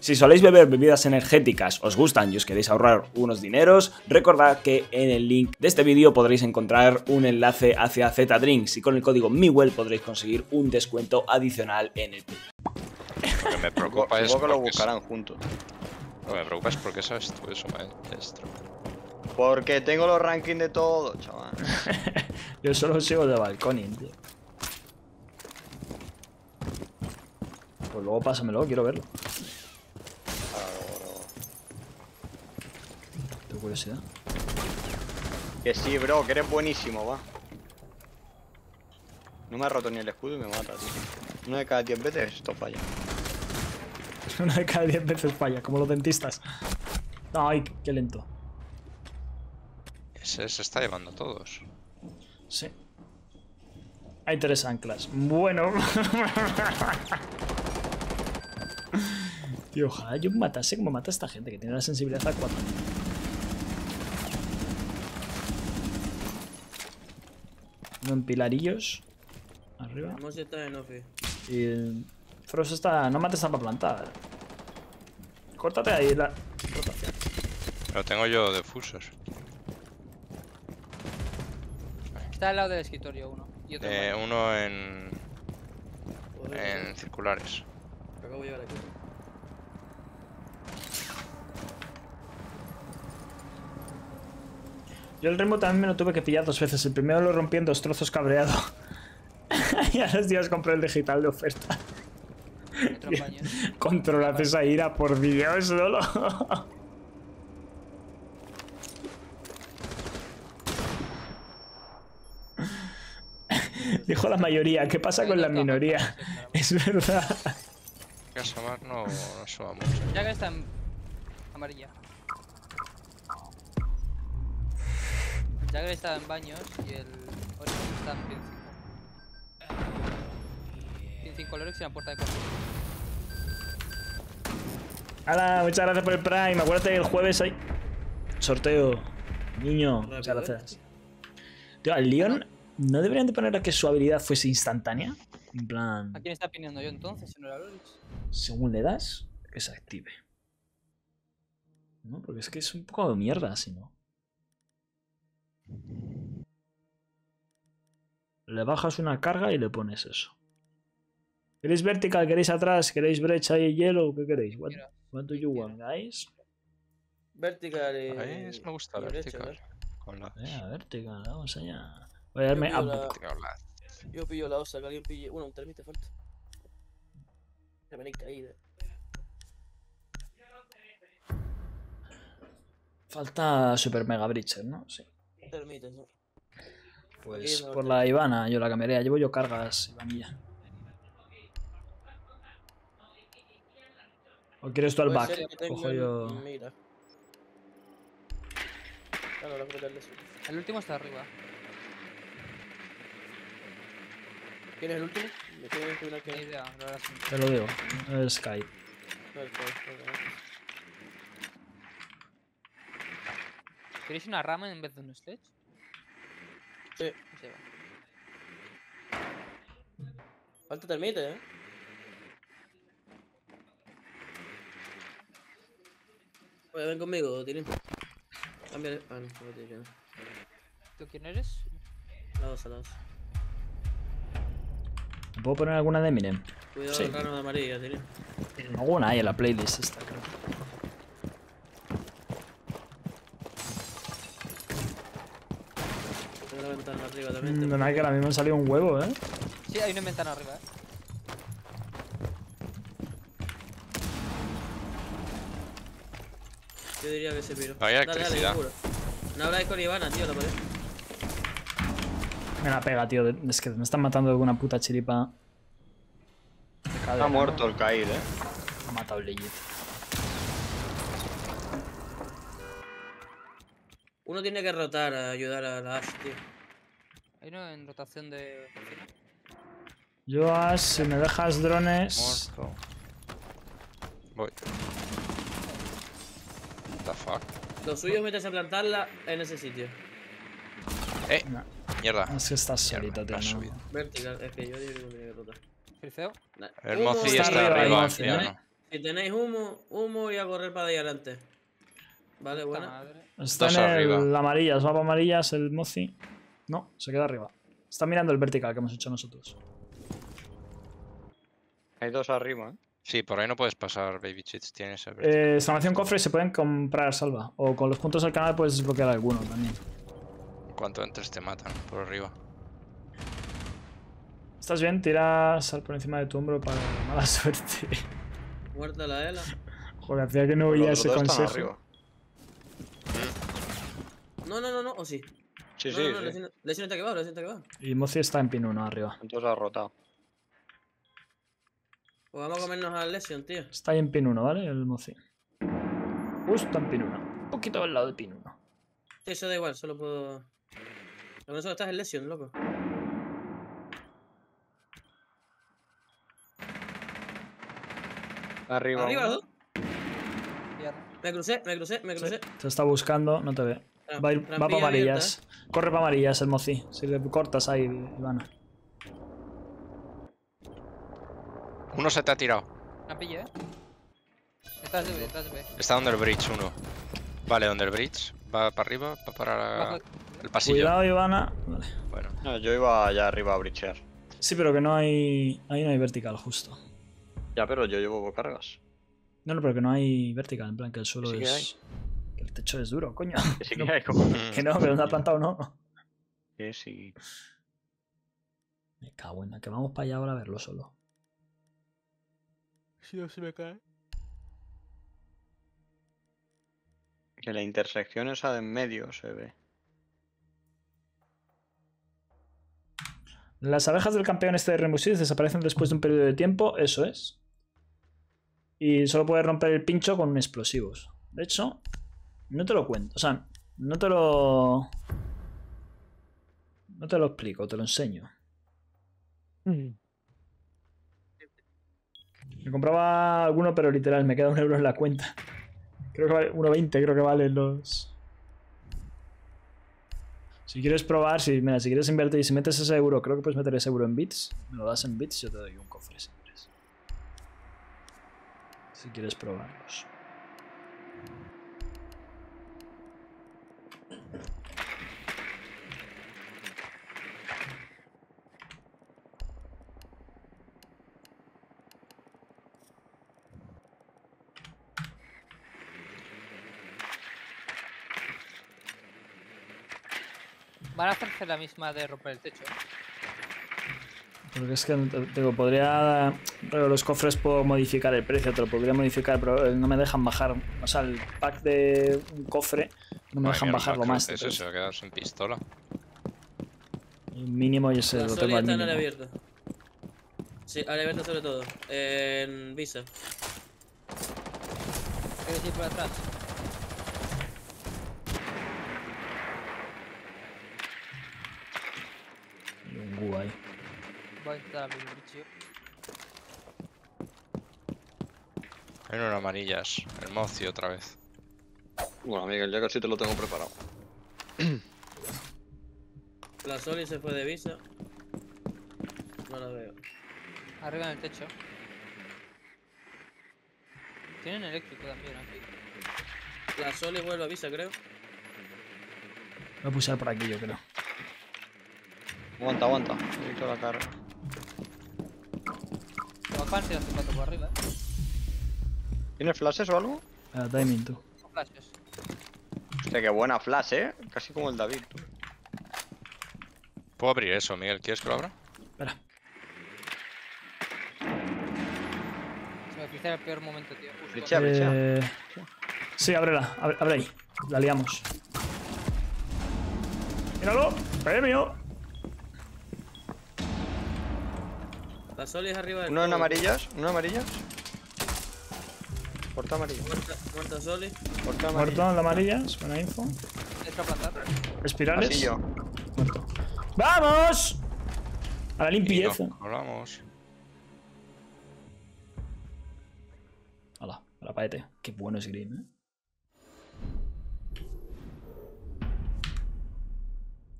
Si soléis beber bebidas energéticas, os gustan y os queréis ahorrar unos dineros, recordad que en el link de este vídeo podréis encontrar un enlace hacia Z-Drinks y con el código MIWELL podréis conseguir un descuento adicional en el club. Lo que me preocupa es Supongo que lo porque buscarán juntos. Lo que me preocupa es porque sabes tú eso, maestro. Porque tengo los rankings de todo, chaval. Yo solo sigo de balconing, tío. Pues luego pásamelo, quiero verlo. Tengo curiosidad. Que sí, bro, que eres buenísimo, va. No me ha roto ni el escudo y me mata, tío. Una de cada 10 veces esto falla. Una de cada 10 veces falla, como los dentistas. Ay, qué lento. Ese se está llevando a todos. Sí. Hay 3 anclas. Bueno. Tío, ojalá yo matase como mata a esta gente, que tiene la sensibilidad a 4. Uno en pilarillos. Arriba. Hemos estado en ofi. Y el Frost está... No mates para plantar. Córtate ahí la rotación. Lo tengo yo de fusos. Está al lado del escritorio uno. Y otro más. Uno en circulares. Acabo de llegar aquí. Yo el remo también me lo tuve que pillar 2 veces. El primero lo rompí en 2 trozos cabreado. Y a los días compré el digital de oferta. Otro baño. Controlar esa ira por vídeo solo. Dijo la mayoría. ¿Qué pasa con la minoría? Es verdad. Que asomar no asoma mucho. Ya que está en amarilla. Jagger está en baños y el Oryx está en pin 5. Pin 5 el Oryx y la puerta de corte. ¡Hala! Muchas gracias por el Prime. Acuérdate el jueves hay sorteo. Niño, muchas gracias. Tío, al Leon no deberían de poner a que su habilidad fuese instantánea. En plan, ¿A quién está pineando yo entonces? Si no era el Oryx. según le das, que se active. No, porque es que es un poco de mierda si no. Le bajas una carga y le pones eso. ¿Queréis vertical? ¿Queréis atrás? ¿Queréis brecha y hielo? ¿Qué queréis? What do you want, guys? Vertical y... A mí me gusta y derecha, vertical. Con la... Vertical, vamos allá. Voy a darme Yo pillo up. la- vertical, Yo pillo la osa, que alguien pille... Bueno, un termite falta. Se me caída. Falta Super Mega Breacher, ¿no? Sí. Termite, ¿no? Pues Aquí no por lo la Ivana, yo la cambiaría. Llevo yo cargas, Ivanilla. ¿O quieres tú al Puede back? ser que tengan- Cojo yo. Mira. Claro, la fruta es El último está arriba. ¿Quién es el último? Me tengo que inclinar Ni que... idea, la verdad sí. Te lo digo. Es Sky. ¿Queréis una rama en vez de un sledge? Sí. Se va. Falta termite, ¿eh? Oye, ven conmigo, Tirín. Cámbiale. Ah, no, no te quiero. ¿Tú quién eres? La osa, la osa. ¿Me puedo poner alguna de Eminem? Cuidado Sí. el rano de amarilla, Tirín. Alguna hay en la playlist esta, creo. Tengo la ventana arriba también. No hay que ahora mismo me salió un huevo, ¿eh? Sí, hay una ventana arriba, Yo diría que se piró. Vaya Dale, electricidad. seguro. No habláis con Ivana, tío, la pared. Me la pega, tío. Es que me están matando de alguna puta chiripa. De cadera, Está ¿no? muerto el Kaid, Ha matado el legit. Uno tiene que rotar a ayudar a la Ash, tío. Hay uno en rotación de cocina. Yo, Ash, si me dejas drones. Muerto. Voy. What the fuck. Lo suyo es meterse a plantarla en ese sitio. No, Mierda. es que estás solito, tío. no has ¿no? subido. Vertical, es que yo digo que no tiene que rotar. Friceo. El Uno Mozi está está arriba, arriba, el en Mozi, piano. Si tenéis humo y a correr para ahí adelante. Vale, Puta buena. madre. Está Dos en arriba. el amarillas, va para amarillas el Mozi. No, se queda arriba. Está mirando el vertical que hemos hecho nosotros. Hay dos arriba, ¿eh? Sí, por ahí no puedes pasar, Baby Cheats. Tienes el vertical. Exclamación cofre se pueden comprar, Salva. O con los puntos del canal puedes desbloquear alguno también. En cuanto entres te matan por arriba. ¿Estás bien? Tira sal por encima de tu hombro para mala suerte. Muerta la Ela. Joder, hacía que no Los oía otros ese dos están consejo. arriba. No, ¿o sí? Sí, No, sí, no, sí. Lesion está que va, Lesion está que va. Y Mozi está en pin 1 arriba. Entonces ha rotado. Pues vamos a comernos al Lesion, tío. Está ahí en pin 1, ¿vale? El Mozi. Justo en pin 1. Un poquito al lado de pin 1. Sí, eso da igual, solo puedo... Lo que no solo estás en Lesion, loco. Arriba. Arriba, uno. ¿no? Tierra. Me crucé. Sí, te está buscando, no te ve. Va para Trampilla amarillas. Corre para amarillas el Mozi. Si le cortas ahí, Ivana. Uno se te ha tirado. La pillé, ¿eh? Estás de B, estás de B. Está under bridge uno. Vale, under bridge. Va para arriba, va para Bajo- el pasillo. Cuidado, Ivana. Vale. Bueno, No, yo iba allá arriba a brichear. Sí, pero que no hay. Ahí no hay vertical, justo. Ya, pero yo llevo cargas. No, pero que no hay vertical, en plan que el suelo Sí que es. Que el techo es duro, coño. Que sí que hay como... Que no, que no te ha plantado, no. Que sí. Me cago en la que vamos para allá ahora a verlo solo. Si no se me cae. Que la intersección esa de en medio se ve. Las abejas del campeón este de Rainbow Six desaparecen después de un periodo de tiempo, eso es. Y solo puedes romper el pincho con explosivos. De hecho, no te lo cuento. O sea, no te lo... No te lo explico, te lo enseño. Me compraba alguno, pero literal, me queda €1 en la cuenta. Creo que vale 1,20, creo que valen los... Si quieres probar, mira, si quieres invertir y si metes ese euro, creo que puedes meter ese euro en bits. Me lo das en bits, yo te doy un cofre si quieres. Si quieres probarlos. Van a hacerse la misma de romper el techo. Porque es que, digo, podría... Pero los cofres puedo modificar el precio, te lo podría modificar, pero no me dejan bajar. O sea, el pack de un cofre no me madre dejan mía, bajarlo más. Ese se va a quedar sin pistola. El mínimo y ese La lo Soli tengo al está en área mínimo. abierta. Sí, área abierta sobre todo. En Visa. ¿Quieres ir por atrás? Y un gu ahí. Voy a intentar abrir el bicho. Hay unas amarillas. El Mozi otra vez. Bueno, Miguel, ya casi te lo tengo preparado. La Soli se fue de Visa. No la veo. Arriba en el techo. Tienen eléctrico también aquí. La Soli vuelve a Visa, creo. Voy a pulsar por aquí, yo creo. Aguanta, aguanta. Necesito la carga. Se bajan si hace 4 por arriba, ¿Tienes flashes o algo? Timing, tú. Con flashes. Hostia, qué buena flash, Casi como el David. Tú. Puedo abrir eso, Miguel. ¿Quieres que lo abra? Espera. Se me pisa el peor momento, tío. Justo Brichea, brichea. Sí, ábrela. Abre ahí. La liamos. ¡Míralo! ¡Premio! La Soli es arriba del Uno en todo. amarillas, uno en amarillas. Porta amarilla. Muerta Soli. Porta amarilla. Muerto en la amarilla, es buena info. entra a plantar. Espirales. Pasillo. Muerto. ¡Vamos! A la Y limpieza. no, hablamos. Hala, a la paete. Qué bueno es Green, ¿eh?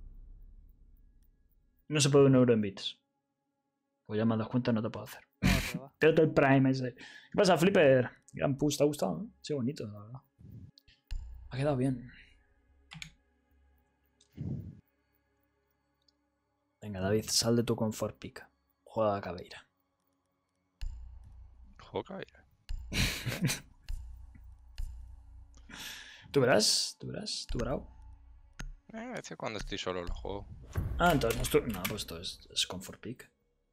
No se puede €1 en bits. Pues ya me das cuenta, no te puedo hacer. Venga, otro. va. Pero el Prime ese. ¿Qué pasa, Flipper? Gran push, ¿te ha gustado? ¿No? Sí, bonito, la verdad. Ha quedado bien. Venga, David, sal de tu comfort pick. Juega a Caveira. Juego Caveira. ¿Tú verás? ¿Tú verás? A veces cuando estoy solo lo juego. Ah, entonces no, no, pues esto es comfort pick.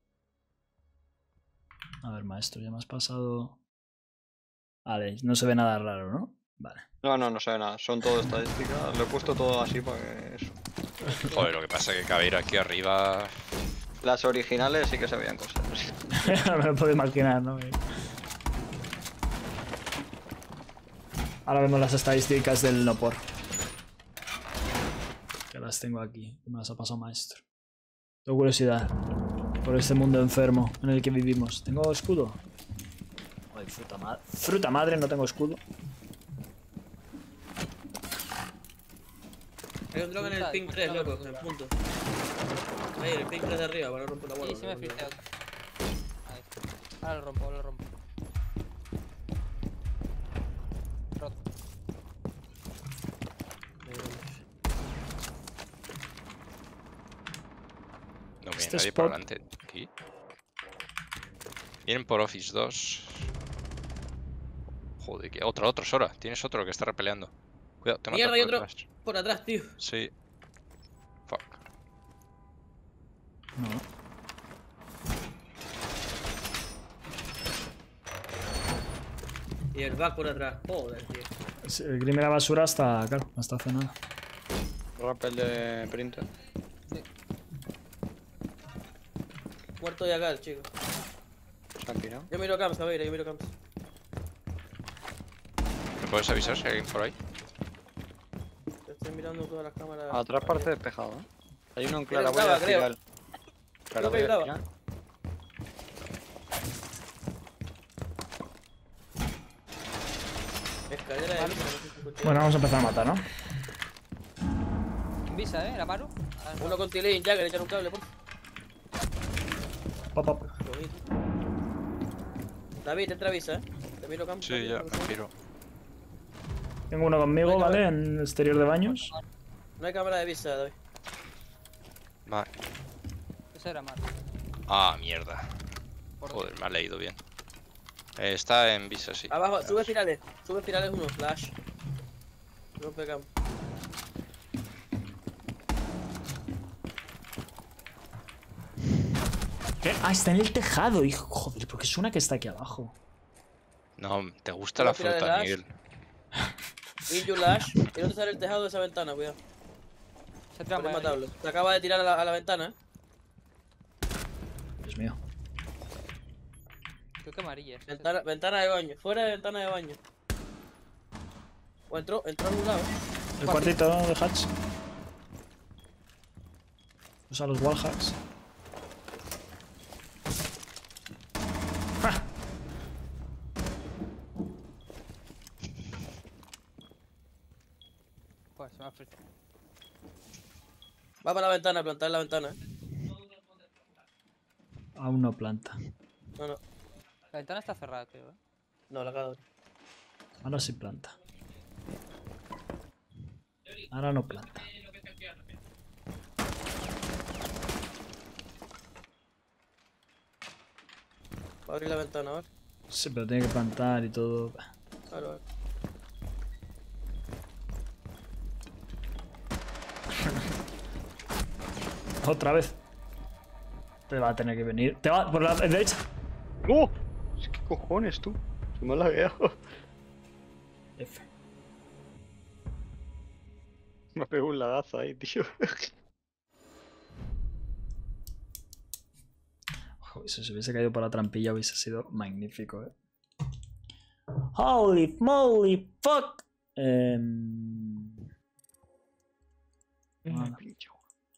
A ver, maestro, ya me has pasado. Vale, no se ve nada raro, ¿no? Vale. No se ve nada. Son todo estadísticas. Lo he puesto todo así para que eso. Joder, lo que pasa es que Caveira aquí arriba. Las originales sí que se veían cosas. Me lo puedo imaginar, ¿no? Ahora vemos las estadísticas del no por. Que las tengo aquí. Me las ha pasado maestro. Tengo curiosidad por este mundo enfermo en el que vivimos. ¿Tengo escudo? Ay, fruta madre, no tengo escudo. Hay un drone en el ping 3, loco, en el punto. Ahí, el ping 3 de arriba, para no romper la bola. Sí, se me filtra. Ahí. Ahora lo rompo, Roto. No viene Este nadie por spot- delante. Aquí. Vienen por Office 2. Joder, que otro, Sora. Tienes otro que está repeleando. Cuidado, te mata Mierda, por hay otro detrás. por atrás, tío. Sí. Fuck. No. Y el back por atrás. Joder, tío. El Grim de la basura hasta, claro, hasta hace nada. Rappel de printer. Muerto de acá el chico. Se han tirado. Yo miro camps, a ver, yo miro camps. ¿Me puedes avisar si hay alguien por ahí? Te estoy mirando todas las cámaras. Atrás parte despejado, ¿eh? Hay uno en Creo que claraboya estaba, creo. espiral. Creo que graba. espiral. Escalera de luz, no sé si escuché. Bueno, vamos a empezar a matar, ¿no? Visa, ¿eh? La Maru. Ah, no. Uno con Tilín, Jagger, echar un cable, por Pop, pop. Bonito. David, te avisa, Te miro camps. Sí, ya, me giro. Tengo uno conmigo, ¿vale? En el exterior de baños. No hay cámara de visa, David. Vale. Ese era Maru. Ah, mierda. Por Joder, me ha leído bien. Está en visa, sí. Abajo, sube espirales uno, flash. Rompe camp. ¿Qué? Ah, está en el tejado, hijo. Joder, porque es una que está aquí abajo. No, te gusta la Tira de fruta, dash. Miguel. In your lash. Y no te sale el tejado de esa ventana, cuidado. Se tira Puedes mal. matarlo. Te acaba de tirar a la ventana, Dios mío. Creo que amarilla. es. Ventana de baño. Fuera de ventana de baño. O entró a un lado. El cuartito de hatch. Usa los wallhacks. ¡Ja! Joder, se me ha frito. Va para la ventana, plantar la ventana. Aún no planta. No. La ventana está cerrada, creo, ¿eh? No, la acabo de abrir. Ahora sí planta. Ahora no planta. Va a abrir la ventana, a ver. Sí, pero tiene que plantar y todo. A ver. Otra vez. Te va a tener que venir. Te va por la derecha. ¡Oh! ¿Qué cojones tú? Se me ha lagueado. F. Me pegó un lagazo ahí, tío. Joder, si se hubiese caído por la trampilla hubiese sido magnífico, eh. Holy moly fuck. Nada. Pincho.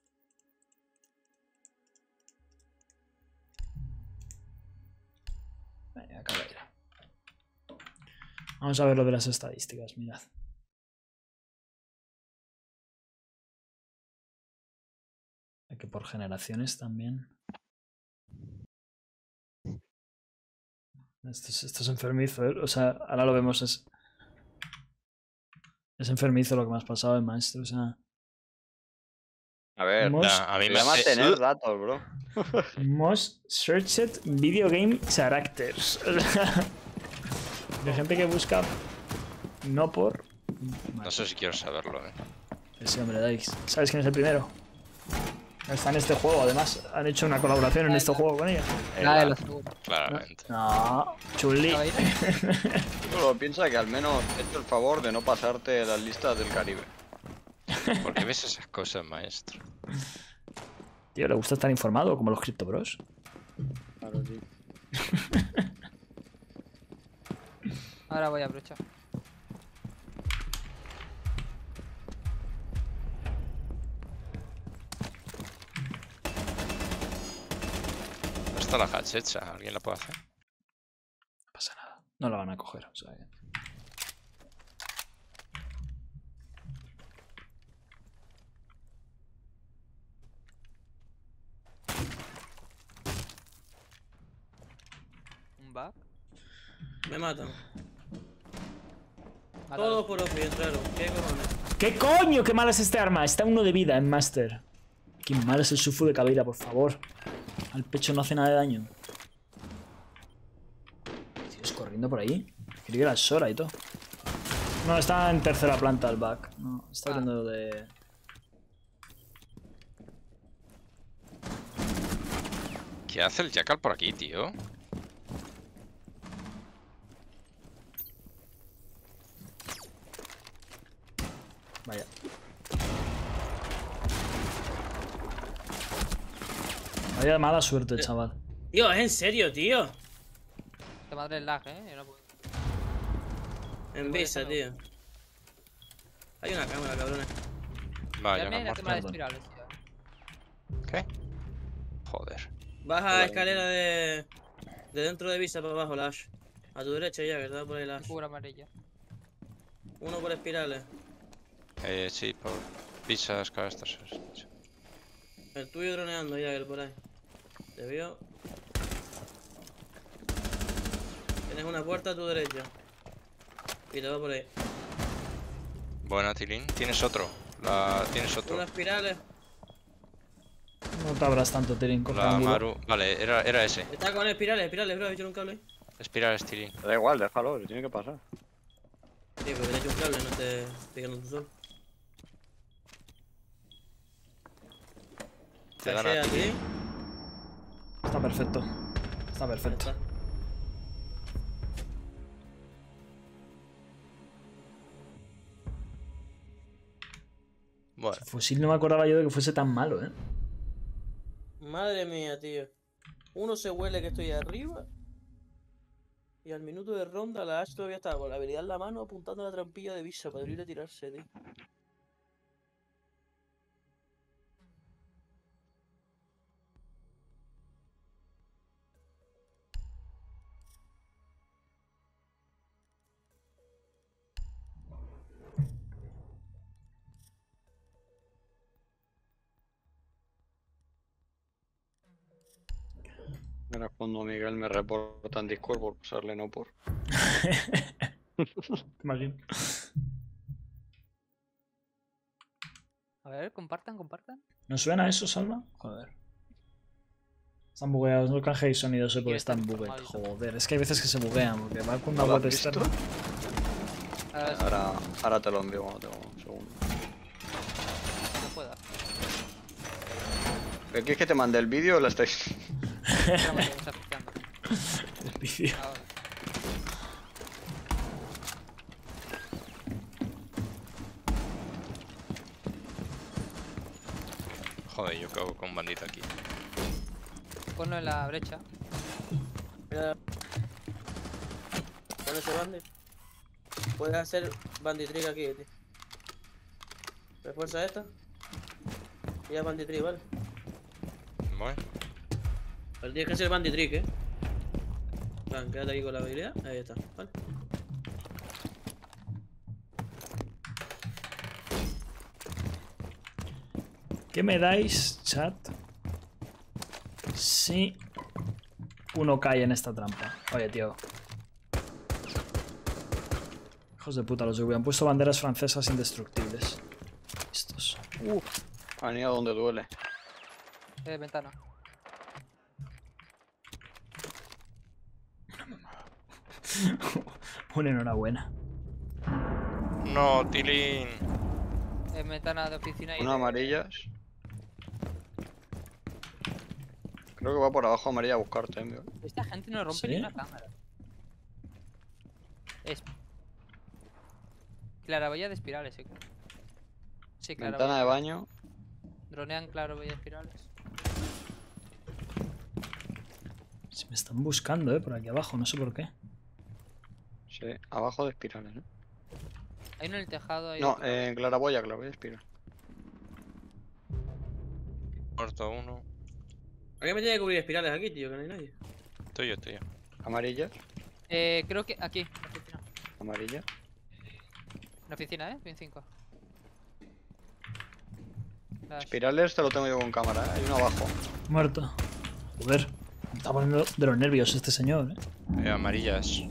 Venga, Caveira. Vamos a ver lo de las estadísticas, mirad. Que por generaciones también. Esto es enfermizo, ¿eh? O sea, ahora lo vemos. Es enfermizo lo que me has pasado, maestro. O sea, A ver, Most- A mí se me llama hace... tener datos, bro. Most Searched Video Game Characters. O sea, de gente que busca no por. No sé si quiero saberlo, Sí, hombre, Dais. ¿Sabes quién es el primero? Está en este juego, además. Han hecho una colaboración en este juego con ella. Nada de lo seguro. claramente. No, Chuli. ¿A ver? Solo piensa que al menos he hecho el favor de no pasarte las listas del Caribe. ¿Por qué ves esas cosas, maestro? Tío, ¿le gusta estar informado como los Crypto Bros? Claro, sí. Ahora voy a brochar. No está la hatch hecha. ¿Alguien la puede hacer? No pasa nada. No la van a coger, o sea que... Un bug. Me matan. Mata Todos por OP entraron. ¿Qué cojones? ¿Qué coño? ¡Qué mal es este arma! Está 1 de vida en Master. Qué mal es el Sufu de Caveira, por favor. Al pecho no hace nada de daño. Tío, corriendo por ahí. Creí que era Sora y todo. No, está en tercera planta el back. No, está hablando de... ¿Qué hace el Jackal por aquí, tío? Vaya. Vaya mala suerte, chaval. Tío, es en serio, tío. Te madre el lag, Yo no puedo. En visa, tío. Hay una cámara, cabrones. Vaya, Dame no la cámara de perdón. espirales, tío. ¿Qué? Joder. Baja escalera de dentro de visa para abajo, Lash. A tu derecha ya, que está por ahí Lash. Cubra amarilla. Uno por espirales. Sí, por pizzas, estas. El tuyo droneando ya, el por ahí. Te veo. Tienes una puerta a tu derecha. Y te va por ahí. Buena, Tilín. Tienes otro. Tienes otro. Unas espirales. No te abras tanto, Terin, con La ángulo. Maru. Vale, era ese. Está con espirales, bro. He hecho un cable ahí. Espirales, Tilín. Da igual, déjalo, se tiene que pasar. Sí, porque te he hecho un cable, no te pegando tú solo. Te dan a Flashea ti. ti. Está perfecto. Está Ya perfecto. está. Bueno, El fusil no me acordaba yo de que fuese tan malo, ¿eh? Madre mía, tío. Uno se huele que estoy arriba. Y al minuto de ronda la Ash todavía estaba con la habilidad en la mano apuntando a la trampilla de Visa para abrir y tirarse, tío. Era cuando Miguel me reporta en Discord por pasarle no por. Te imagino. A ver, compartan. ¿No suena eso, Salva? Joder. Están bugueados, no canjeéis sonidos porque Quiero están estar bugueados. informadito. Joder, es que hay veces que se buguean porque va con una ¿No lo web has visto? externa. Ahora sí, Ahora te lo envío cuando tengo un segundo. no pueda. ¿Pero quieres que te mande el vídeo o la estáis? Espera, me está picando. El vídeo. Ahora. joder, yo cago con un bandito aquí. Ponlo en la brecha. Mira. Con ese bandit. Puedes hacer banditrick aquí, tío. Refuerza esta. Y ya banditrick, ¿vale? Bueno, Pero tienes que hacer banditrick, ¿eh? Plan, quédate aquí con la habilidad. Ahí está, ¿vale? ¿Qué me dais, chat? Si uno cae en esta trampa. Oye, tío. Hijos de puta, los que hubieran puesto banderas francesas indestructibles. Estos. Han ido donde duele. Ventana. Una enhorabuena. No, Tilín. Ventana de oficina y Una amarillas. Creo que va por abajo amarilla a buscarte, envío. Esta gente no rompe ¿Sí? ni una cámara. Es... Claraboya de espirales, sí. Sí, Ventana de baño. Dronean claraboya de espirales. Se me están buscando, por aquí abajo, no sé por qué. Sí, abajo de espirales, ¿no? Hay uno en el tejado ahí. No, claraboya espiral. Muerto uno. ¿A qué me tiene que cubrir espirales aquí, tío? Que no hay nadie. Tuyo. Amarillas. Creo que aquí, en la oficina. Amarilla. En la oficina, Pin 5. Espirales te lo tengo yo con cámara, Hay uno abajo. Muerto. Joder. Me está poniendo de los nervios este señor, Amarillas.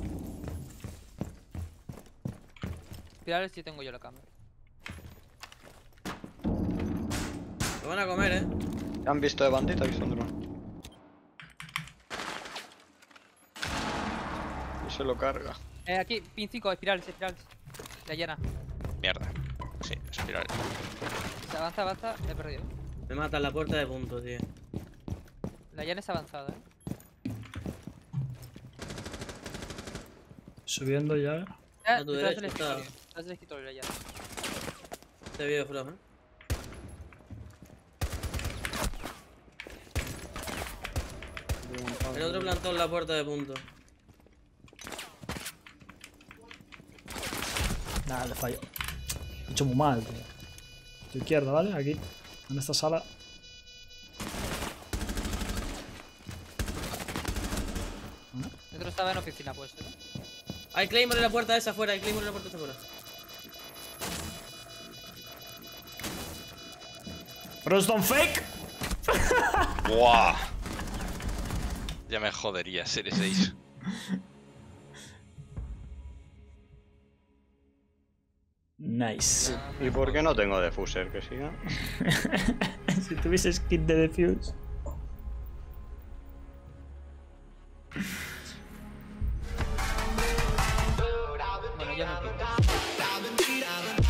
Espirales sí tengo yo la cámara. Lo van a comer, ¿Te han visto de bandita? ¿Visto un dron? Y se lo carga. Aquí, Pin 5, espirales. La llena. Mierda. Sí, espiral. Se avanza, he perdido. Me matan la puerta de punto, tío. La llana es avanzada, Subiendo ya. A tu Detrás derecha del está. escritorio. Detrás del escritorio la llana. Este vídeo flojo, El otro plantó en la puerta de punto. Nada, le fallo. Lo he hecho muy mal, tío. A tu izquierda, ¿vale? Aquí. En esta sala. El otro estaba en oficina puesto, ¿no? Hay Claymore en la puerta esa afuera, hay Claymore en la puerta esa afuera. ¡Froston fake! ¡Buah! Ya me jodería ser 6. Nice. ¿Y por qué no tengo defuser? Que siga. Si tuvieses kit de defuse. Bueno, ya me pico.